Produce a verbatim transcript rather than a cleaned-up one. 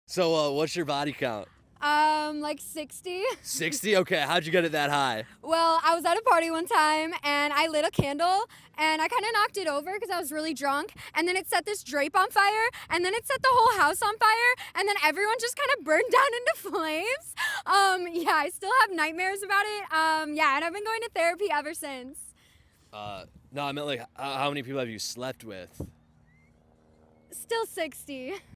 So, uh, what's your body count? Um, like sixty. sixty? Okay, how'd you get it that high? Well, I was at a party one time and I lit a candle and I kind of knocked it over because I was really drunk. And then it set this drape on fire and then it set the whole house on fire and then everyone just kind of burned down into flames. Um, yeah, I still have nightmares about it. Um, yeah, and I've been going to therapy ever since. Uh, no, I meant like, how how many people have you slept with? Still sixty.